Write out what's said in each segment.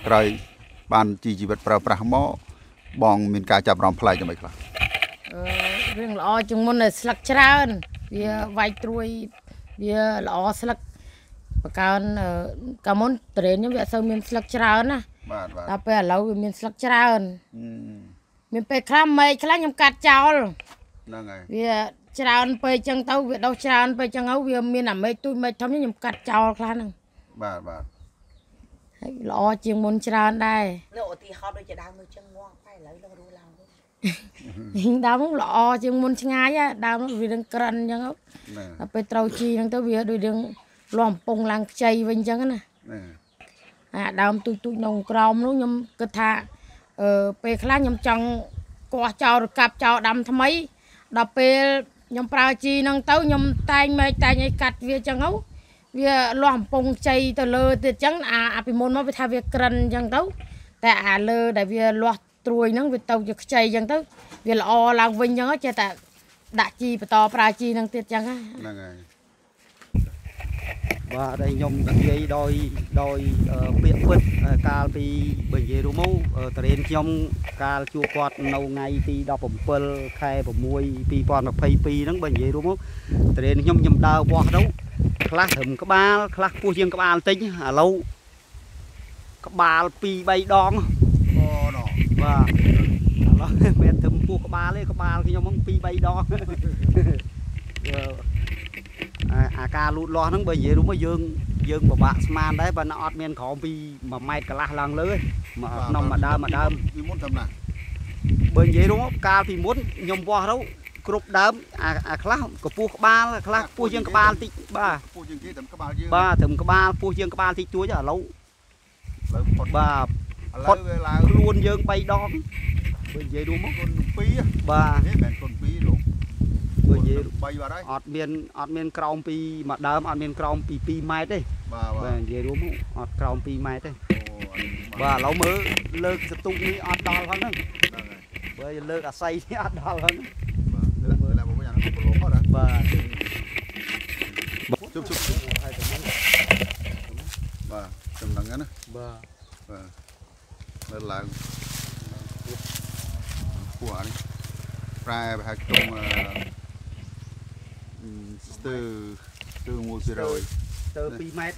ក្រោយបានជីជីវិតប្រើប្រាស់មកបងមានការចាប់អារម្មណ៍ប្លែកយ៉ាងម៉េចខ្លះរឿងល្អជាងមុនស្លឹកច្រើនវាវាយត្រួយវាល្អស្លឹកបកើនកាលមុនត្រេនខ្ញុំវាអត់សូវមានស្លឹកច្រើនណាបាទដល់ពេលឥឡូវវាមានស្លឹកច្រើនមានពេលខ្លះមេឃខ្លះខ្ញុំកាត់ចោលហ្នឹងហើយវាច្រើនពេកចឹងទៅវាដុះច្រើនពេកចឹងទៅវាមានអាមេឃទូចមេឃធំខ្ញុំកាត់ចោលខ្លះហ្នឹងបាទហើយល្អជាងមុនច្រើនដែរនៅឧទាហរណ៍ដូចជាដើមនៅចឹងងងតែឥឡូវនឹងរស់ឡើងវិញដើមនោះល្អជាងមុនឆ្ងាយដើមនោះវានឹងក្រិនចឹងដល់ពេលត្រូវជីហ្នឹងទៅវាដូចរឿងលាស់កំពុងឡើងខ្ចីវិញចឹងណាអាដើមទូចក្នុងក្រោមនោះខ្ញុំគិតថាពេលខ្លះខ្ញុំចង់កោះចោលរកាប់ចោលដាំថ្មីដល់ពេលខ្ញុំប្រើជីហ្នឹងទៅខ្ញុំតែងមេឃតែងឲ្យកាត់វាចឹងទៅវាលាស់កំពុងខ្ចីទៅលើទៀតចឹងអាពីមុនមកវាថាវាក្រិនចឹងទៅតែអាលើដែលវាលាស់ត្រួយហ្នឹងវាទៅជាខ្ចីចឹងទៅវាល្អឡើងវិញចឹងចេះតែដាក់ជីបន្តប្រើជីហ្នឹងទៀតចឹងហ្នឹងហើយបាទđâyខ្ញុំនិយាយដោយពាក្យពិតកាលពីបើនិយាយរួមមកតរេនខ្ញុំកាលជួបគាត់នៅថ្ងៃទី17ខែ6 2022ហ្នឹងបើនិយាយរួមមកតរេនខ្ញុំដើរវាស់ទៅខ្លះត្រឹមក្បាលខ្លះពោះជាងក្បាលបន្តិចឥឡូវក្បាល2 3ដងអូណូបាទឥឡូវមិនត្រឹមពោះក្បាលទេក្បាលខ្ញុំហ្នឹង2 3ដងអាការលូតលាស់ហ្នឹងបើនិយាយរួមមកយើងពិបាកស្មានដែរបើអត់មានក្រោមពី1ម៉ែត្រកន្លះឡើងលើទេក្នុងមួយដើមពីមុនត្រឹមណាបើនិយាយរួមមកកាលពីមុនខ្ញុំវាស់ទៅគ្រប់ដើមអាខ្លះកពស់ក្បាលខ្លះពោះជាងក្បាលតិចបាទពោះជាងគេត្រឹមក្បាលយើងបាទត្រឹមក្បាលពោះជាងក្បាលតិចទួចឥឡូវផុតបាទឥឡូវវាឡើងខ្លួនយើង3ដងបើនិយាយរួមមកគុណ2 បាទនេះមិនគុណ2លោកបើនិយាយ 3បាត់ហើយអត់មានក្រោមពីមួយដើមអត់មានក្រោមពី2ម៉ែត្រទេបាទនិយាយរួមមកអត់ក្រោម2ម៉ែត្រទេបាទឥឡូវមើលលើកសតុកនេះអត់ដល់ហ្នឹងបើលើកអាស័យនេះអត់ដល់ហ្នឹងបាទមកយ៉ាងប្រឡងអត់បាទជុំហើយទៅបាទចំណងណាបាទលើឡើងគួរនេះប្រែប្រហែលក្នុងស្ទើ1% ទៅ2ម៉ែត្រ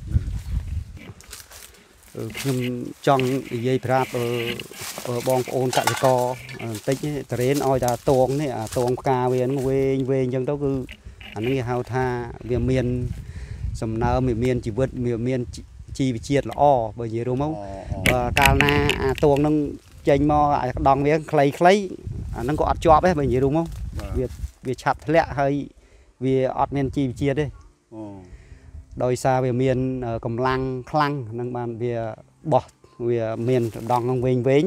ខ្ញុំចង់និយាយប្រាប់បងប្អូនកសិករបន្តិចតរេនឲ្យតែតងនេះអាតងផ្កាវាហ្នឹងវែងអញ្ចឹងទៅគឺអានេះគេហៅថាវាមានសំណើមវាមានជីវិតវាមានជីវជាតិល្អបើនិយាយរួមមកបើកាលណាអាតងហ្នឹងចេញមកអាដងវាខ្លីអាហ្នឹងក៏អត់ជាប់ដែរបើនិយាយរួមមកវាឆាប់ធ្លាក់ហើយវាអត់មានជីវជាតិទេដោយសារវាមានកម្លាំងខ្លាំងហ្នឹងបានវាបោះវាមានដងហ្នឹងវែងបាទ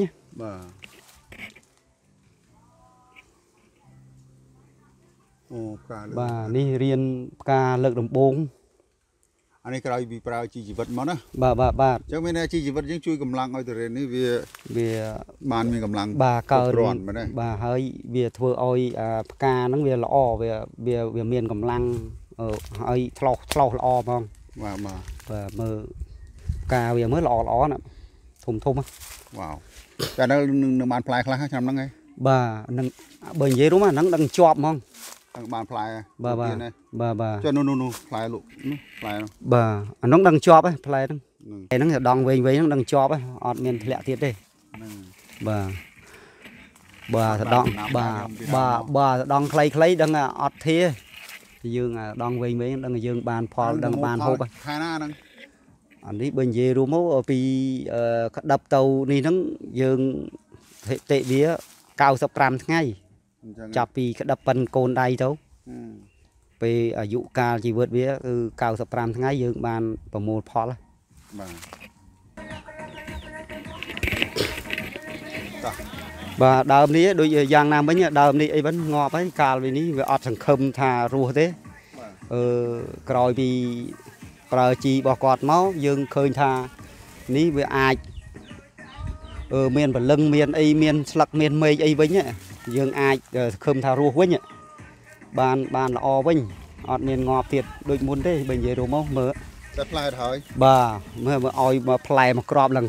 អូផ្កាលើបាទនេះរៀនផ្កាលើកដំបូងអានេះក្រោយពីប្រើជីជីវិតមកណាបាទអញ្ចឹងមានជីជីវិតយើងជួយកម្លាំងឲ្យតរេននេះវាបានមានកម្លាំងបាទកើនបាទហើយវាធ្វើឲ្យផ្កាហ្នឹងវាល្អវាមានកម្លាំងឲ្យឆ្លោះល្អហ្មងបាទមើលផ្កាវាមើលល្អណាធំវ៉ាវតែនៅបានផ្លែខ្លះឆ្នាំហ្នឹងឯងបាទនឹងបើនិយាយរួមអាហ្នឹងដឹងជាប់ហ្មងបានផ្លែបាទចុះនោះផ្លែលោកនោះផ្លែនោះបាទអាហ្នឹងដឹងជាប់ផ្លែហ្នឹងដងវែងហ្នឹងដឹងជាប់អត់មានធ្លាក់ទៀតទេបាទដងបាទដងខ្លីដឹងអត់ធាយើងដងវែងដឹងយើងបានផលដឹងបានហូបខែណាហ្នឹងអានេះបើនិយាយរួមមកពីក្តាប់ទៅនេះហ្នឹងយើងតិវា95ថ្ងៃចាប់ពីក្តាប់ប៉ិនកូនដៃទៅពេលអាយុកាលជីវិតវាគឺ95ថ្ងៃយើងបានប្រមូលផលបាទដើមនេះដូចយ៉ាងណាមិញដើមនេះអីវិញងាប់ហើយកាលនេះវាអត់សង្ឃឹមថារស់ទេក្រោយពីប្រើជីរបស់គាត់មកយើងឃើញថានេះវាអាចមានបលឹងមានអីមានស្លឹកមានមេឃអីវិញយើងអាចសង្ឃឹមថារស់វិញបានល្អវិញអត់មានងាប់ទៀតដូចមុនទេបើនិយាយរួមមកមើលតែផ្លែទៅហើយបាទមើលឲ្យមកផ្លែមកក្របឡើង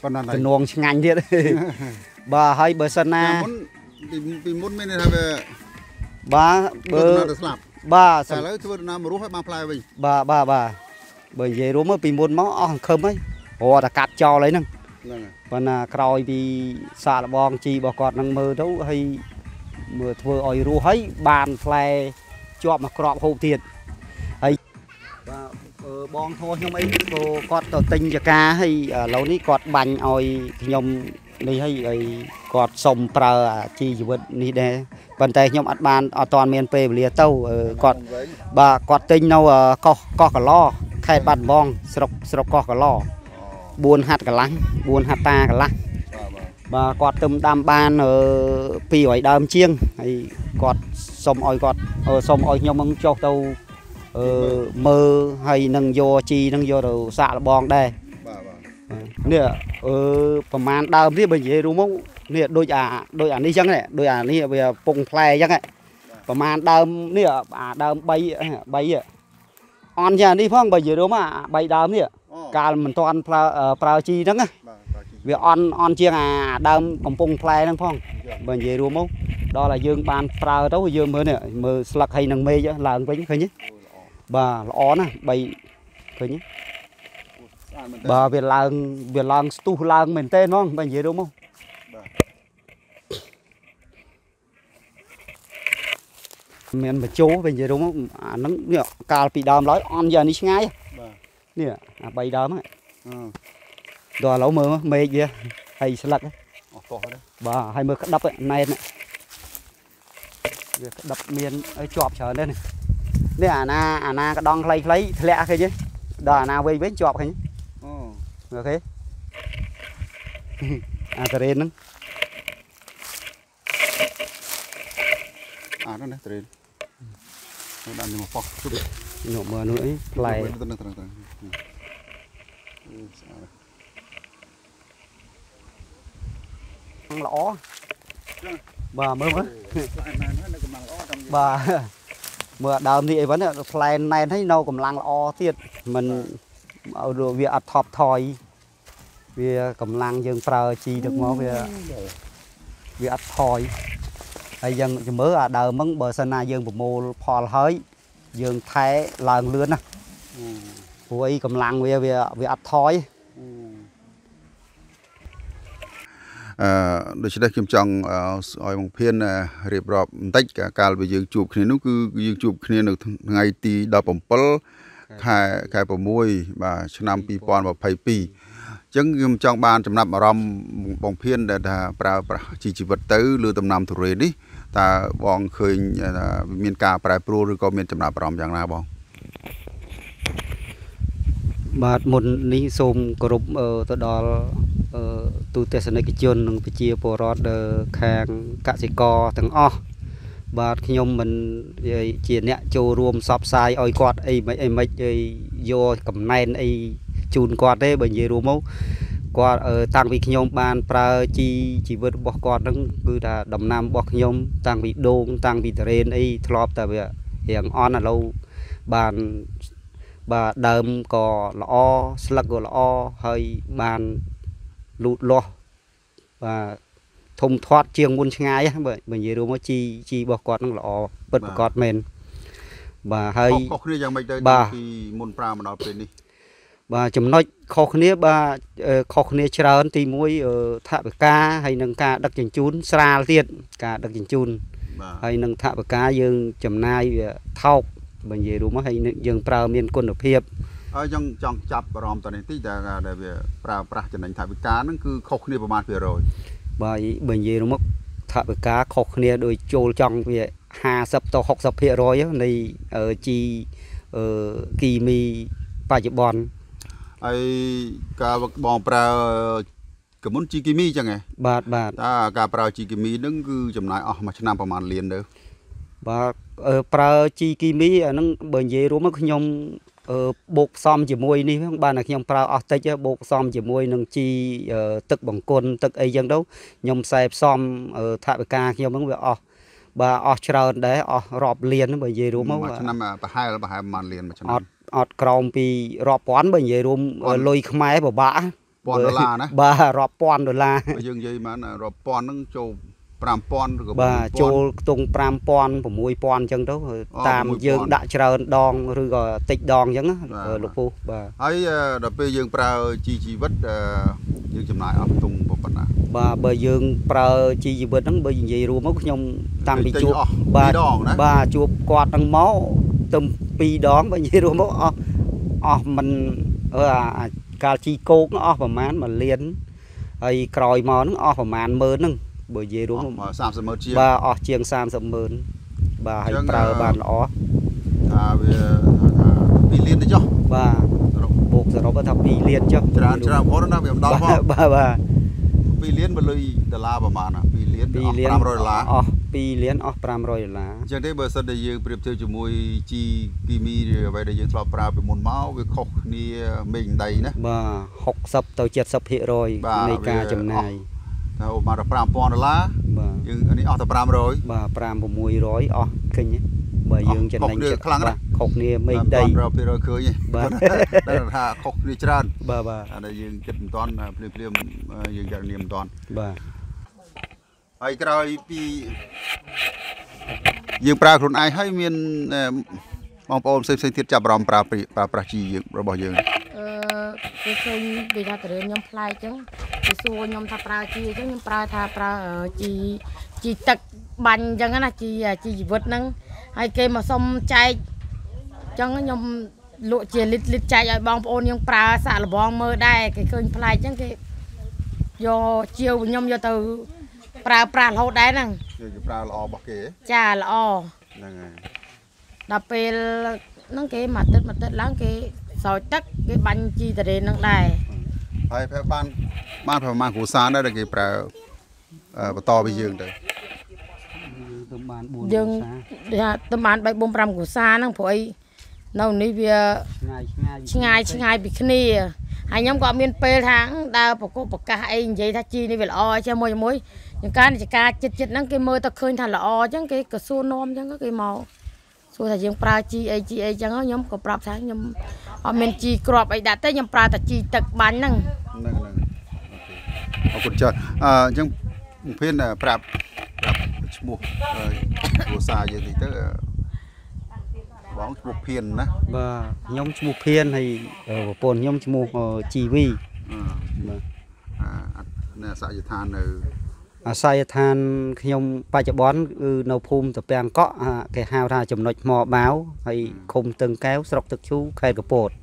นวงงานเดียดบ่าให้เบอร์สนาปีมุนไม่ได้ทำแบบบ่าเบอร์บ่าแต่แล้วที่ว่าน้ำรู้ให้มาพลายไปบ่าเบอร์เยรู้เมื่อปีมุนมั้งอ๋อเคิมไหมโอ้แต่กัดจอเลยนั่งวันน่ะครอยปีสาบองจีบอกก่อนนั่งมือđấuให้มือเธออ้อยรู้ให้บานแผลจอบมากรอบหูเทียนให้บองโทรยังไม่กอดต่อติงจากกาให้เรานี่กอดบังอ้อยยมนี่ให้ไอ้กอดสมปลาจีอยู่บนนี่เด้ปันแต่ยมอัดบานเอาตอนเมียนเปเรียเต้ากอดบ่ากอดติงเอาก็กะล้อไข่บันบองสรบก็กะล้อบุญหัดกะลังบุญหัดตากะลังบ่ากอดตึมดำบานปีอ้อยดำเชียงไอ้กอดสมอ้อยกอดสมอ้อยยมมึงโจกเต้ามือให้นังโยจีนังโยเราสะบองได้เนี่ยประมาณดาวที่bây giờรู้มั้งเนี่ยโดยนี้จังเนี่ยโดยนี้bây giờปงแพลจังเนี่ยประมาณดาวเนี่ยดาวใบอ่ะออนอย่างนี้พ่องbây giờรู้มั้ยใบดาวเนี่ยการมันตอนปลาจีนั่งไงเวียออนเชียงดาวของปงแพลนั่งพ่องbây giờรู้มั้งđó là dương ban pha đấu dương mới nè mờ sặc hay nằng mê chứ là cái nhé bà ó nè bay cái nhé bà Việt Lang tu lang mình tên không bạn gì đúng không mình mà chỗ bên gì đúng không nó nhở cào bị đờm nói on giờ đi ngay nè bay đờm ấy đó lẩu mờ mê gì hay sặc bà hay mờ cắt đập ấy này nè đập miền ấy chọp trở đây này nè na cái đòn lấy lẹ cái chứ đó na quay bến chọp cái nhé ok tren nó đó này tren nó đang đi một phóc nhổ mưa nữa lại lõ bà mơ bà mưa đào thì vẫn là plan này thấy đâu cầm lăng o tiệt mình ở đồ việc thọp thòi vì cầm lăng dương prơ chi được máu vì thòi hay dân mới đào mắng bờ sân này dương một mô phò hơi dương thái lần lươn nè vui cầm lăng vì thòi โดยเฉพาะคิมจองออยมงเพียนเรียบรอบติดกับการไปยืนจูบគ្នានោះគឺยืนจูบគ្នានៅថ្ងៃទី17ខែ6បាទឆ្នាំ2022អញ្ចឹងខ្ញុំចង់បានចំណាប់អារម្មណ៍បងភៀនដែលថាប្រើប្រាស់ជីវិតទៅលើដំណាំទុរេននេះតើបងឃើញមានការប្រែប្រួលឬក៏មានចំណាប់អារម្មណ៍យ៉ាងណាបងបាទមុននេះសូមគោរពទៅដល់ទូទស្សនិកជននិងប្រជាពលរដ្ឋខាងកសិករទាំងអស់បាទខ្ញុំមិនជាអ្នកចូលរួមសបផ្សាយឲ្យគាត់អីមិនយកកំណែនអីជូនគាត់ទេបើនិយាយរួមមកគាត់តាំងពីខ្ញុំបានប្រើជីវិតរបស់គាត់ហ្នឹងគឺថាដំណាំរបស់ខ្ញុំតាំងពីដូងតាំងពីតរេនអីធ្លាប់តែវារៀងអន់ឥឡូវបានបាទដើមក៏ល្អស្លឹកក៏ល្អហើយបានលូតលាស់បាទធំធាត់ជាងមុនឆ្ងាយបើនិយាយរួមមកជីរបស់គាត់នឹងល្អពិតប្រាកដមែនបាទហើយខុសគ្នាយ៉ាងម៉េចទៅពីមុនប្រើមកដល់ពេលនេះបាទចំណុចខុសគ្នាបាទខុសគ្នាច្រើនទី1ថវិកាហើយនឹងការដឹកជញ្ជូនស្រាលទៀតការដឹកជញ្ជូនហើយនឹងថវិកាយើងចំណាយវាថោកបើនិយាយរួមមកហើយយើងប្រើមានគុណភាពហើយចង់ចាប់អារម្មណ៍តនេះតិចដែលវាប្រើប្រាស់ចំណេញថវិកាហ្នឹងគឺខុសគ្នាប្រមាណ% បាទបើនិយាយរួមមកថវិកាខុសគ្នាដោយចូលចង់វា50ទៅ60%នៃជីគីមីបច្ចុប្បន្នហើយការបងប្រើកមុនជីគីមីចឹងហ៎បាទតើការប្រើជីគីមីហ្នឹងគឺចំណាយអស់មួយឆ្នាំប្រហែលលានទៅបាទប្រើជីគីមីអាហ្នឹងបើនិយាយរួមមកខ្ញុំបូកផ្សំជាមួយនេះបានតែខ្ញុំប្រើអស់តិចបូកផ្សំជាមួយនឹងជីទឹកបង្គន់ទឹកអីចឹងទៅខ្ញុំផ្សំថវិកាខ្ញុំហ្នឹងវាអស់បាទអស់ច្រើនដែរអស់រាប់លានបើនិយាយរួមមកឆ្នាំប្រហែលប្រហែលប្រហែលលានមួយឆ្នាំអត់ក្រោមពីរាប់ពាន់បើនិយាយរួមលុយខ្មែរពិបាកប៉ុនដុល្លារណាបាទរាប់ពាន់ដុល្លារបើយើងនិយាយបានរាប់ពាន់ហ្នឹងចូល5000ឬក៏បាទចូលខ្ទង់5000 6000អញ្ចឹងទៅតាមយើងដាក់ច្រើនដងឬក៏តិចដងអញ្ចឹងលោកពូបាទហើយដល់ពេលយើងប្រើជីជីវិតយើងចំណាយអស់ខ្ទង់ប៉ុណ្ណាបាទបើយើងប្រើជីជីវិតហ្នឹងបើនិយាយរួមមកខ្ញុំតាំងពីជួបបាទជួបគាត់ហ្នឹងមកទៅ2ដងបើនិយាយរួមមកអស់មិនកាលជីគោកអស់ប្រហែល1លានហើយក្រោយមកហ្នឹងអស់ប្រហែល10000ហ្នឹងបើនិយាយរួម 30ម៉ឺនជាងបាទអស់ជាង30ម៉ឺនបាទហើយប្រើបានល្អថាវា2លានទៅចុះបាទបូកសរុបថា2លានចុះច្រើនផងណាវាមិនដល់ផងបាទ 2លាន1លុយដុល្លារប្រហែលណា2លាន500ដុល្លារអស់2លានអស់500ដុល្លារអញ្ចឹងទេបើសិនតែយើងប្រៀបធៀបជាមួយជីគីមីអ្វីដែលយើងធ្លាប់ប្រើពីមុនមកវាខុសគ្នាមេឃដីណាបាទ60ទៅ70% នៃការចំណាយតែអូបានតែ5000ដុល្លារបាទយើងនេះអស់តែ500 បាទ5-600អស់ឃើញបើយើងចំណេញចិត្តខ្លាំងណាស់ខុសគ្នាមេឃដី 500%ឃើញបាទតែថាខុសគ្នាច្រើនបាទអានេះយើងគិតមិនតាន់ភ្លាមយើងចាត់នាមមិនតាន់បាទហើយក្រោយពីយើងប្រើខ្លួនឯងហើយមានបងប្អូនផ្សេងៗទៀតចាប់អារម្មណ៍ប្រើប្រាស់ជីយើងរបស់យើងគេឃើញដូចថាតរៀនខ្ញុំផ្លែអញ្ចឹងគេសួរខ្ញុំថាប្រើជីអញ្ចឹងខ្ញុំប្រើថាប្រើជីទឹកបាញ់អញ្ចឹងណាជីជីវិតហ្នឹងហើយគេមកសុំចែកអញ្ចឹងខ្ញុំលក់ជាលីត្រចែកឲ្យបងប្អូនយើងប្រើសាក់លបងមើលដែរគេឃើញផ្លែអញ្ចឹងគេយកជាវខ្ញុំយកទៅប្រើប្រាស់រហូតដែរហ្នឹងគេប្រើល្អរបស់គេចាល្អហ្នឹងហើយដល់ពេលហ្នឹងគេមកទឹកឡើងគេស្រោចទឹកគេបាញ់ជីតរេនហ្នឹងដែរហើយបានប្រហែលគ្រួសារដែរដែលគេប្រើបន្តពីយើងទៅទៅបាន4 យើងទៅបាន3 4 5គ្រួសារហ្នឹងព្រោះអីនៅនេះវា ឆ្ងាយពីគ្នាហើយខ្ញុំក៏អត់មានពេលថាដើរប្រកបប្រកាសអីនិយាយថាជីនេះវាល្អចេះមួយយ៉ាងការនេះការចិត្តហ្នឹងគេមើលទៅឃើញថាល្អអញ្ចឹងគេក៏សួរនាំអញ្ចឹងគេមកសួរថាយើងប្រើជីអីអញ្ចឹងខ្ញុំក៏ប្រាប់ថាខ្ញុំអត់មានជីគ្រាប់អីដាក់ទេខ្ញុំប្រើតែជីទឹកបាញ់ហ្នឹងអរគុណច្រើនអញ្ចឹងភៀនប្រាប់ឈ្មោះគ្រួសារយើងតិចទៅបងឈ្មោះភៀនណាបាទខ្ញុំឈ្មោះភៀនហើយប្រពន្ធខ្ញុំឈ្មោះជីវីបាទអាសយដ្ឋាននៅអាសយដ្ឋានខ្ញុំបច្ចុប្បន្នគឺនៅភូមិតាពាំងកក់គេហៅថាចំណុចថ្មបាវហើយឃុំទឹងកែវស្រុកទឹកឈូខេត្តកពត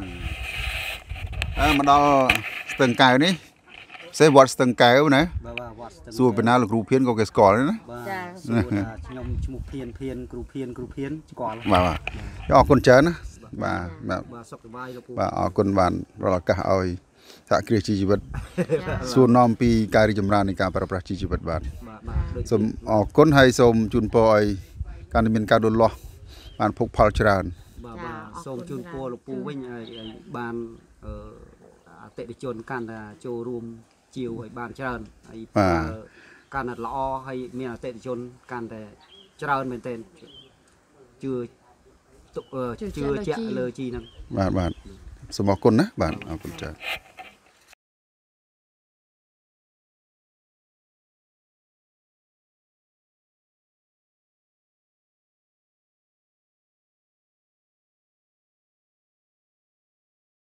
មកដល់ស្ទឹងកែវនេះសេវត្តស្ទឹងកែវណាបាទវត្តស្ទឹងសួរពីណាលោកគ្រូភៀនក៏គេស្គាល់ណាបាទសួរថាខ្ញុំឈ្មោះភៀនគ្រូភៀនស្គាល់បាទអរគុណច្រើនណាបាទសុខសប្បាយលោកពូបាទអរគុណបានរកឱកាសឲ្យសហគ្រាសជីជីវិតសួរនាំពីការរីកចម្រើននៃការប្រើប្រាស់ជីជីវិតបាទសូមអរគុណហើយសូមជូនពរឲ្យការមានការលូតលាស់បានភោគផលច្រើនបាទសូមជូនពរលោកពូវិញឲ្យបានអតិថិជនកាន់តែចូលរួមជាវឲ្យបានច្រើនហើយកាន់តែល្អហើយមានអតិថិជនកាន់តែច្រើនមែនទែនជឿជាក់លើជីហ្នឹងបាទសូមអរគុណណាបាទអរគុណច្រើន